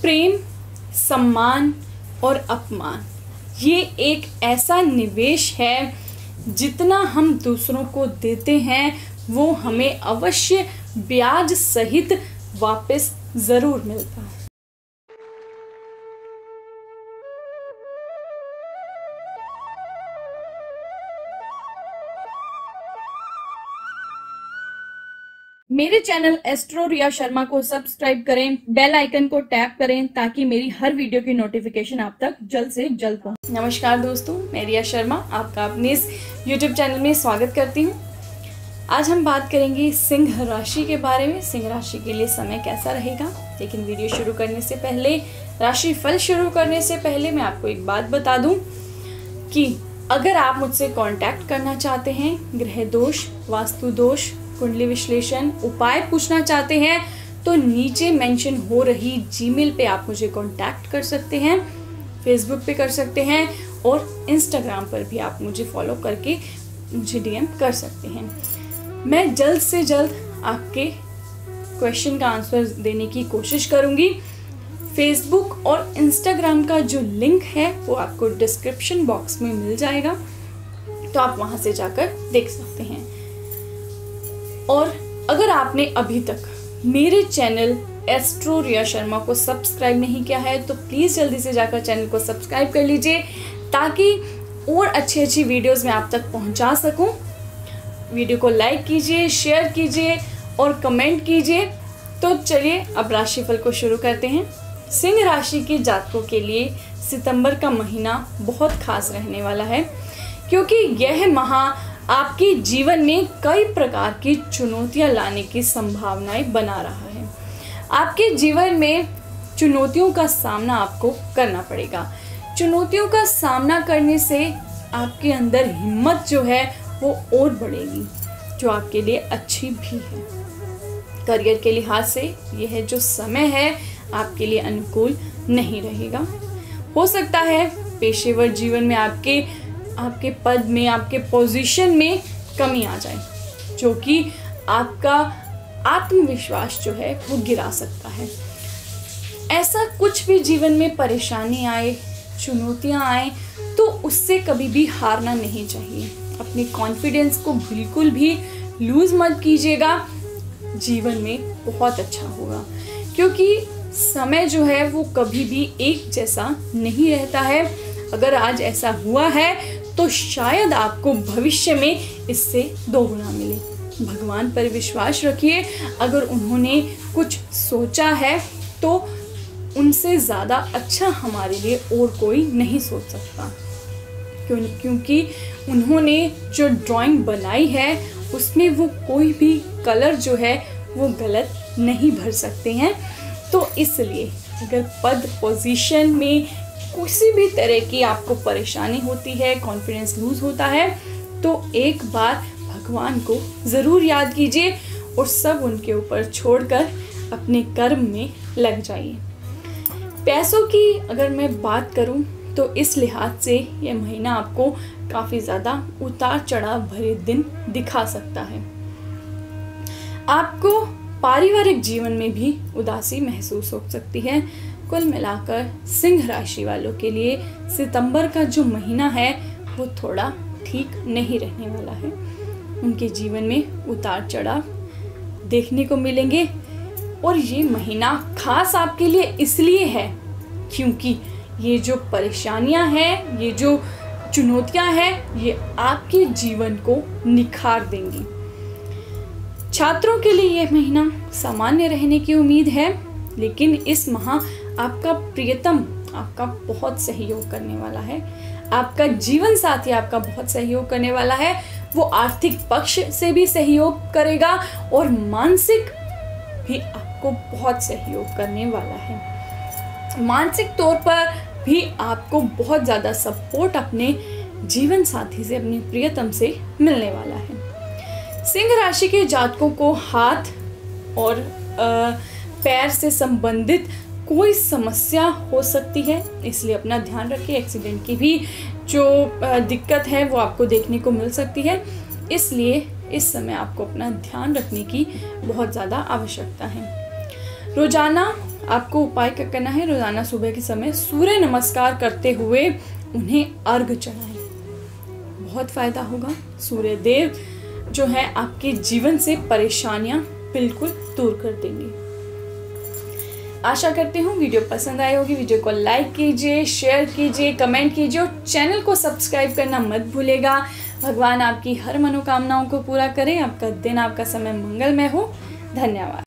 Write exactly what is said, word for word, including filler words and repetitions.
प्रेम, सम्मान और अपमान, ये एक ऐसा निवेश है जितना हम दूसरों को देते हैं वो हमें अवश्य ब्याज सहित वापस ज़रूर मिलता है। मेरे चैनल एस्ट्रो रिया शर्मा को सब्सक्राइब करें, बेल आइकन को टैप करें ताकि मेरी हर वीडियो की नोटिफिकेशन आप तक जल्द से जल्द पहुंचे। नमस्कार दोस्तों, मैं रिया शर्मा आपका अपने इस यूट्यूब चैनल में स्वागत करती हूं। आज हम बात करेंगे सिंह राशि के बारे में। सिंह राशि के लिए समय कैसा रहेगा, लेकिन वीडियो शुरू करने से पहले, राशि फल शुरू करने से पहले मैं आपको एक बात बता दूं कि अगर आप मुझसे कॉन्टैक्ट करना चाहते हैं, ग्रह दोष, वास्तु दोष, कुंडली विश्लेषण, उपाय पूछना चाहते हैं तो नीचे मेंशन हो रही जीमेल पे आप मुझे कांटेक्ट कर सकते हैं, फेसबुक पे कर सकते हैं और इंस्टाग्राम पर भी आप मुझे फॉलो करके मुझे डीएम कर सकते हैं। मैं जल्द से जल्द आपके क्वेश्चन का आंसर देने की कोशिश करूंगी। फेसबुक और इंस्टाग्राम का जो लिंक है वो आपको डिस्क्रिप्शन बॉक्स में मिल जाएगा, तो आप वहां से जाकर देख सकते हैं। और अगर आपने अभी तक मेरे चैनल एस्ट्रो रिया शर्मा को सब्सक्राइब नहीं किया है तो प्लीज़ जल्दी से जाकर चैनल को सब्सक्राइब कर लीजिए ताकि और अच्छी अच्छी वीडियोस मैं आप तक पहुंचा सकूं। वीडियो को लाइक कीजिए, शेयर कीजिए और कमेंट कीजिए। तो चलिए अब राशिफल को शुरू करते हैं। सिंह राशि के जातकों के लिए सितंबर का महीना बहुत खास रहने वाला है, क्योंकि यह माह आपके जीवन में कई प्रकार की चुनौतियां लाने की संभावनाएं बना रहा है। आपके जीवन में चुनौतियों का सामना आपको करना पड़ेगा। चुनौतियों का सामना करने से आपके अंदर हिम्मत जो है वो और बढ़ेगी, जो आपके लिए अच्छी भी है। करियर के लिहाज से यह जो समय है आपके लिए अनुकूल नहीं रहेगा। हो सकता है पेशेवर जीवन में आपके आपके पद में, आपके पोजीशन में कमी आ जाए, जो कि आपका आत्मविश्वास जो है वो गिरा सकता है। ऐसा कुछ भी जीवन में परेशानी आए, चुनौतियां आए, तो उससे कभी भी हारना नहीं चाहिए। अपने कॉन्फिडेंस को बिल्कुल भी लूज मत कीजिएगा। जीवन में बहुत अच्छा होगा, क्योंकि समय जो है वो कभी भी एक जैसा नहीं रहता है। अगर आज ऐसा हुआ है तो शायद आपको भविष्य में इससे दोगुना मिले। भगवान पर विश्वास रखिए। अगर उन्होंने कुछ सोचा है तो उनसे ज़्यादा अच्छा हमारे लिए और कोई नहीं सोच सकता, क्यों क्योंकि उन्होंने जो ड्राइंग बनाई है उसमें वो कोई भी कलर जो है वो गलत नहीं भर सकते हैं। तो इसलिए अगर पद पोजीशन में किसी भी तरह की आपको परेशानी होती है, कॉन्फिडेंस लूज होता है, तो एक बार भगवान को ज़रूर याद कीजिए और सब उनके ऊपर छोड़कर अपने कर्म में लग जाइए। पैसों की अगर मैं बात करूं तो इस लिहाज से यह महीना आपको काफ़ी ज़्यादा उतार चढ़ाव भरे दिन दिखा सकता है। आपको पारिवारिक जीवन में भी उदासी महसूस हो सकती है। कुल मिलाकर सिंह राशि वालों के लिए सितंबर का जो महीना है वो थोड़ा ठीक नहीं रहने वाला है। उनके जीवन में उतार चढ़ाव देखने को मिलेंगे और ये महीना खास आपके लिए इसलिए है क्योंकि ये जो परेशानियां हैं, ये जो चुनौतियां हैं, ये आपके जीवन को निखार देंगी। छात्रों के लिए यह महीना सामान्य रहने की उम्मीद है, लेकिन इस माह आपका प्रियतम आपका बहुत सहयोग करने वाला है। आपका जीवन साथी आपका बहुत सहयोग करने वाला है। वो आर्थिक पक्ष से भी सहयोग करेगा और मानसिक भी आपको बहुत सहयोग करने वाला है। मानसिक तौर पर भी आपको बहुत ज़्यादा सपोर्ट अपने जीवन साथी से, अपने प्रियतम से मिलने वाला है। सिंह राशि के जातकों को हाथ और आ, पैर से संबंधित कोई समस्या हो सकती है, इसलिए अपना ध्यान रखिए। एक्सीडेंट की भी जो दिक्कत है वो आपको देखने को मिल सकती है, इसलिए इस समय आपको अपना ध्यान रखने की बहुत ज़्यादा आवश्यकता है। रोजाना आपको उपाय क्या करना है, रोजाना सुबह के समय सूर्य नमस्कार करते हुए उन्हें अर्घ चढ़ाएं, बहुत फायदा होगा। सूर्य देव जो है आपके जीवन से परेशानियां बिल्कुल दूर कर देंगे। आशा करती हूँ वीडियो पसंद आई होगी। वीडियो को लाइक कीजिए, शेयर कीजिए, कमेंट कीजिए और चैनल को सब्सक्राइब करना मत भूलेगा। भगवान आपकी हर मनोकामनाओं को पूरा करें। आपका दिन, आपका समय मंगलमय हो। धन्यवाद।